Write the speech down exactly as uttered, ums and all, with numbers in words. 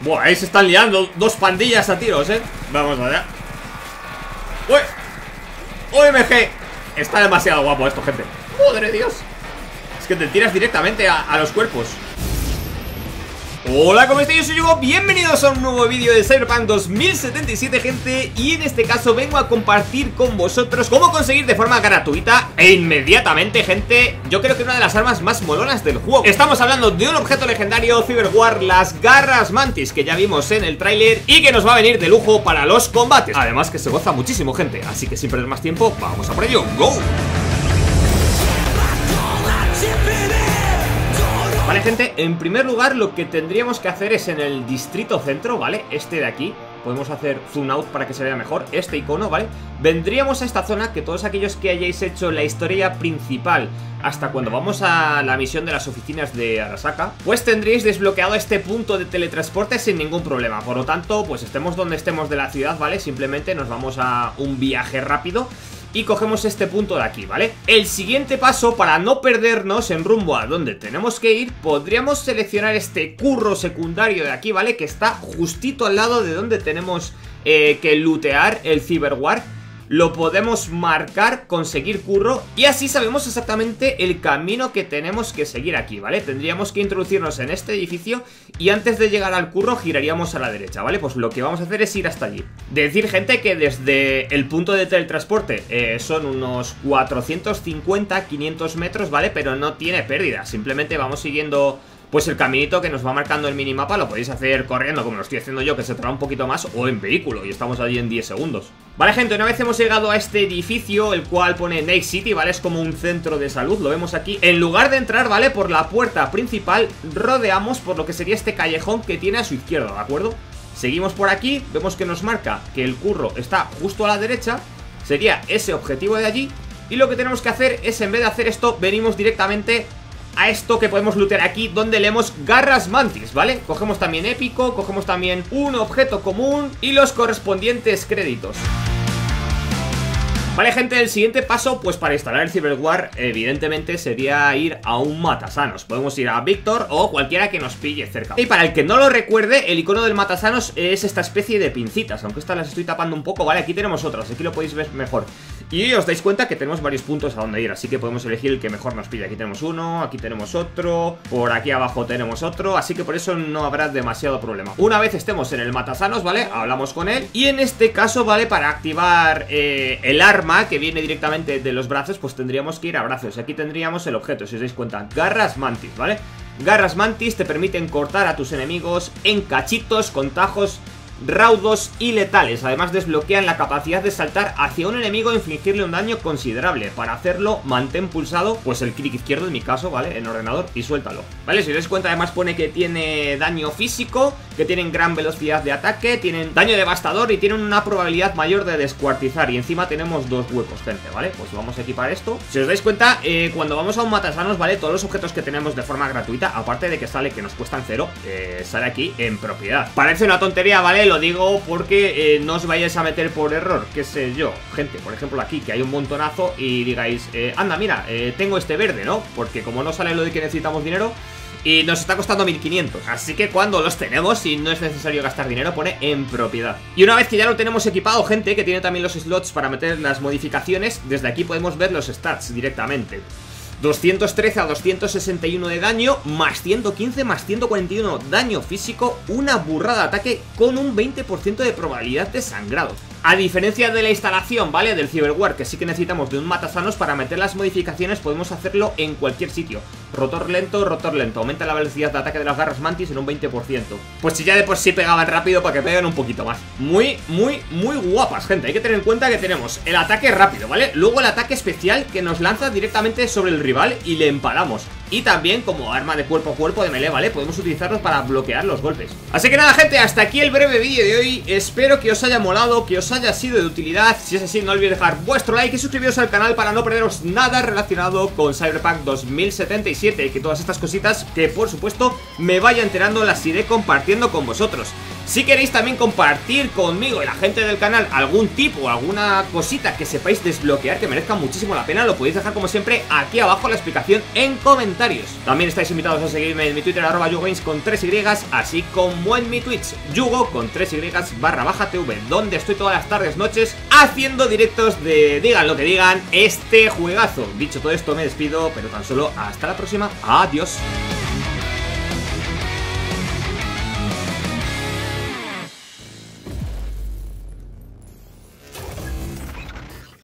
Buah, ahí se están liando dos pandillas a tiros, eh. Vamos allá. Uy, O M G. Está demasiado guapo esto, gente. Madre Dios. Es que te tiras directamente a, a los cuerpos. Hola, ¿cómo estáis? Yo soy Hugo, bienvenidos a un nuevo vídeo de Cyberpunk dos mil setenta y siete, gente. Y en este caso vengo a compartir con vosotros cómo conseguir de forma gratuita e inmediatamente, gente, yo creo que una de las armas más molonas del juego. Estamos hablando de un objeto legendario Cyberwar, las garras mantis, que ya vimos en el tráiler y que nos va a venir de lujo para los combates. Además que se goza muchísimo, gente, así que sin perder más tiempo, vamos a por ello. ¡Go! Vale, gente, en primer lugar lo que tendríamos que hacer es en el distrito centro, ¿vale? Este de aquí, podemos hacer zoom out para que se vea mejor, este icono, ¿vale? Vendríamos a esta zona, que todos aquellos que hayáis hecho la historia principal hasta cuando vamos a la misión de las oficinas de Arasaka, pues tendréis desbloqueado este punto de teletransporte sin ningún problema. Por lo tanto, pues estemos donde estemos de la ciudad, ¿vale? Simplemente nos vamos a un viaje rápido y cogemos este punto de aquí, ¿vale? El siguiente paso, para no perdernos en rumbo a donde tenemos que ir, podríamos seleccionar este curro secundario de aquí, ¿vale? Que está justito al lado de donde tenemos eh, que lootear el Cyberwar. Lo podemos marcar, conseguir curro, y así sabemos exactamente el camino que tenemos que seguir aquí, ¿vale? Tendríamos que introducirnos en este edificio y antes de llegar al curro giraríamos a la derecha, ¿vale? Pues lo que vamos a hacer es ir hasta allí. Decir, gente, que desde el punto de teletransporte eh, son unos cuatrocientos cincuenta, quinientos metros, ¿vale? Pero no tiene pérdida, simplemente vamos siguiendo pues el caminito que nos va marcando el minimapa. Lo podéis hacer corriendo como lo estoy haciendo yo, que se tarda un poquito más, o en vehículo, y estamos allí en diez segundos. Vale, gente, una vez hemos llegado a este edificio, el cual pone Night City, ¿vale? Es como un centro de salud, lo vemos aquí. En lugar de entrar, ¿vale? Por la puerta principal, rodeamos por lo que sería este callejón que tiene a su izquierda, ¿de acuerdo? Seguimos por aquí, vemos que nos marca que el curro está justo a la derecha. Sería ese objetivo de allí. Y lo que tenemos que hacer es, en vez de hacer esto, venimos directamente a esto que podemos lootear aquí, donde leemos garras mantis, ¿vale? Cogemos también épico, cogemos también un objeto común y los correspondientes créditos. Vale, gente, el siguiente paso, pues para instalar el Cyberwar, evidentemente sería ir a un matasanos. Podemos ir a Víctor o cualquiera que nos pille cerca. Y para el que no lo recuerde, el icono del matasanos es esta especie de pincitas, aunque estas las estoy tapando un poco, ¿vale? Aquí tenemos otras, aquí lo podéis ver mejor. Y os dais cuenta que tenemos varios puntos a donde ir, así que podemos elegir el que mejor nos pille. Aquí tenemos uno, aquí tenemos otro, por aquí abajo tenemos otro, así que por eso no habrá demasiado problema. Una vez estemos en el matasanos, ¿vale? Hablamos con él. Y en este caso, ¿vale? Para activar eh, el arma que viene directamente de los brazos, pues tendríamos que ir a brazos. Aquí tendríamos el objeto, si os dais cuenta, garras mantis, ¿vale? Garras mantis te permiten cortar a tus enemigos en cachitos, con tajos raudos y letales. Además desbloquean la capacidad de saltar hacia un enemigo e infligirle un daño considerable. Para hacerlo, mantén pulsado pues el clic izquierdo en mi caso, ¿vale? En ordenador, y suéltalo, ¿vale? Si os dais cuenta, además pone que tiene daño físico, que tienen gran velocidad de ataque, tienen daño devastador y tienen una probabilidad mayor de descuartizar. Y encima tenemos dos huecos, gente, ¿vale? Pues vamos a equipar esto. Si os dais cuenta, eh, cuando vamos a un matasanos, ¿vale? Todos los objetos que tenemos de forma gratuita, aparte de que sale que nos cuestan cero, eh, sale aquí en propiedad. Parece una tontería, ¿vale? Lo digo porque eh, no os vayáis a meter por error, qué sé yo, gente, por ejemplo aquí, que hay un montonazo y digáis, eh, anda, mira, eh, tengo este verde, ¿no? Porque como no sale lo de que necesitamos dinero y nos está costando mil quinientos, así que cuando los tenemos y no es necesario gastar dinero, pone en propiedad. Y una vez que ya lo tenemos equipado, gente, que tiene también los slots para meter las modificaciones, desde aquí podemos ver los stats directamente. doscientos trece a doscientos sesenta y uno de daño, más ciento quince, más ciento cuarenta y uno daño físico, una burrada de ataque con un veinte por ciento de probabilidad de sangrado. A diferencia de la instalación, ¿vale? Del Cyberwar, que sí que necesitamos de un matasanos, para meter las modificaciones podemos hacerlo en cualquier sitio. Rotor lento, rotor lento, aumenta la velocidad de ataque de las garras mantis en un veinte por ciento. Pues si ya de por sí pegaban rápido, para que peguen un poquito más. Muy, muy, muy guapas, gente. Hay que tener en cuenta que tenemos el ataque rápido, ¿vale? Luego el ataque especial, que nos lanza directamente sobre el rival y le empalamos. Y también como arma de cuerpo a cuerpo de melee, ¿vale? Podemos utilizarlos para bloquear los golpes. Así que nada, gente, hasta aquí el breve vídeo de hoy. Espero que os haya molado, que os haya sido de utilidad. Si es así, no olvidéis dejar vuestro like y suscribiros al canal para no perderos nada relacionado con Cyberpunk dos mil setenta y siete. Y que todas estas cositas, que por supuesto me vaya enterando, las iré compartiendo con vosotros. Si queréis también compartir conmigo y la gente del canal algún tip o alguna cosita que sepáis desbloquear que merezca muchísimo la pena, lo podéis dejar como siempre aquí abajo en la explicación en comentarios. También estáis invitados a seguirme en mi Twitter arroba yugogames con tres Y, así como en mi Twitch yugo con tres Y barra baja tv, donde estoy todas las tardes, noches haciendo directos de digan lo que digan este juegazo. Dicho todo esto me despido, pero tan solo hasta la próxima. Adiós.